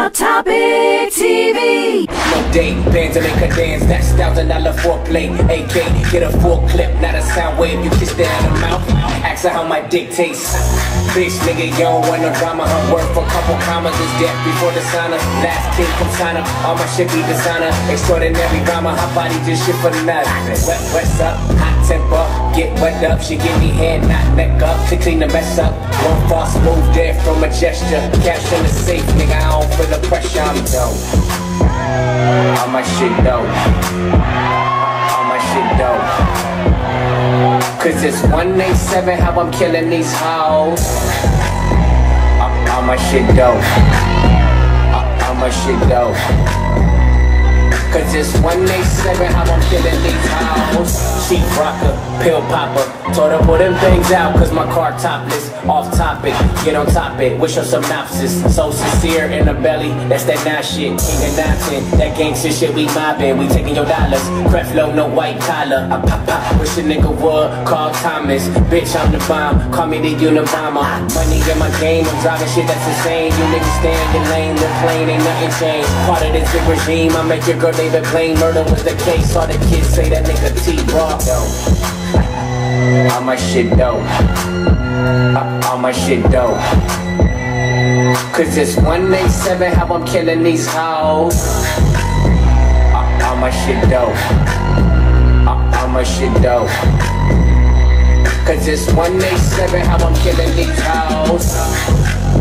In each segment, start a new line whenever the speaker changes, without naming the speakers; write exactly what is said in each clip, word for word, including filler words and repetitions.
Hot Topic T V.
No date, bands to make her dance, that's thousand dollar foreplay. A K, get a full clip, not a sound wave. You kiss that in the mouth, ask her how my dick tastes. Bitch, nigga, you don't want no drama. Her worth for a couple commas is death before the sauna. Last king from Sana, all my shit be designer. Extraordinary drama, her body just shit for the night. Wet, what's up, hot temper, get wet up. She give me head, not neck up, to clean the mess up. One false move there from a gesture. Cash in the safe, nigga, I don't feel the pressure, I'm dope. All my shit dope. All my shit dope. Cause it's one eight seven how I'm killing these hoes. All, all my shit dope. All, all my shit dope. Cause it's one eight seven how I'm killing these hoes. Cheap rocker, pill popper. Told her pull them things out cause my car topless. Off topic, get on top it. Wish her synopsis. So sincere in the belly, that's that nah shit. King of nothing, that gangsta shit we mobbing. We taking your dollars. Crep flow, no white collar. I pop pop, wish a nigga would call Thomas. Bitch, I'm the bomb, call me the Unabomber. Money in my game, I'm driving shit that's insane. You niggas stay in your lane, the plane ain't nothing changed. Part of this big regime, I make your girl David Blaine. Murder was the case, all the kids say that nigga T-Raw. All my shit dope. All my shit dope. Cause it's one eight seven how I'm killing these hoes. All my shit dope. All my shit dope. Cause it's one eight seven how I'm killing these hoes.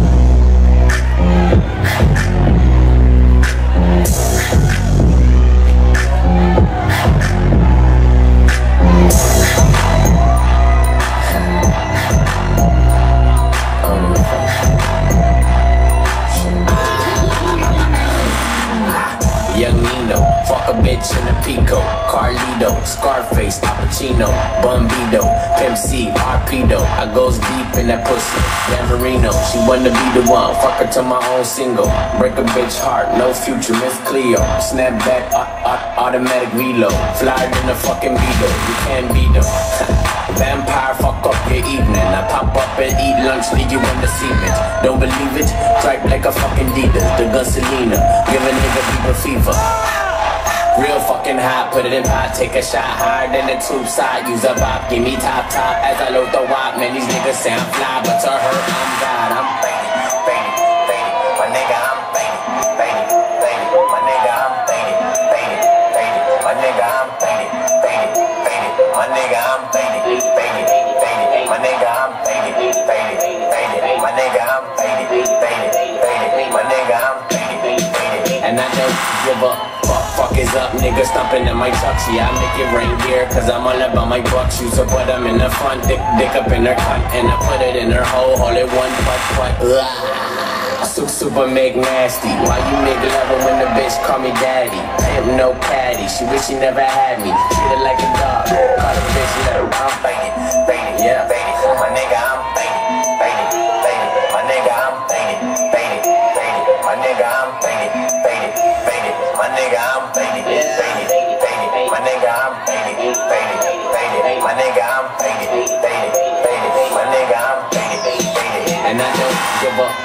Young Nino, fuck a bitch in a Pico, Carlito, Scarface, Al Pacino, Bumbido, Pimp C, Arpedo. I goes deep in that pussy, Gambarino. She wanna be the one, fuck her to my own single. Break a bitch heart, no future, Miss Cleo. Snap back, uh, uh, automatic reload. Flyer than a fucking Beetle, you can't beat them. Vampire, fuck up your evening. I pop up and eat lunch, leave you in the cement. Don't believe it? Tripe like a fucking Adidas, the Gasolina. Give a nigga fever fever. Real fucking hot, put it in pot, take a shot higher than the tube side. Use a bop, give me top top as I load the wop. Man, these niggas say I'm fly, but to her I'm God. I'm faded, faded, faded. My nigga, I'm faded, faded, faded. My nigga, I'm faded, faded, faded. My nigga, I'm faded, faded, faded. My nigga, I'm faded, faded, faded. My nigga, I'm faded, faded, faded. My nigga, I'm faded, faded, faded. My nigga, I'm faded, faded. And I don't give up. Fuck, fuck is up, nigga stomping in my truck. Yeah, I make it rain here, cause I'm all about my buck shoes. So put them in the front, dick, dick up in her cunt. And I put it in her hole, hold it one putt, putt. Super, super make nasty. Why you make love her when the bitch call me daddy? Pimp no caddy, she wish she never had me. Treat her like a dog, call her bitch, let her I'm faded, faded, yeah, faded. My nigga, I'm faded, faded, faded. My nigga, I'm faded, faded, faded. My nigga, I'm faded, faded, faded. My nigga, I'm faded, faded, faded. My nigga, I'm faded, faded, faded. My nigga, I'm faded, faded, faded. My nigga, I'm faded, faded. And I don't give up.